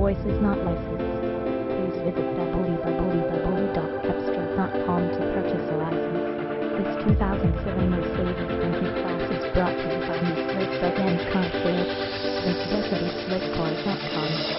voice is not licensed. Please visit www.cepstral.com to purchase a license. This 2007 Mercedes-Benz E-Class is brought to you by Miss Liz Duggan Car Sales. Visit us at eastliftcars.com.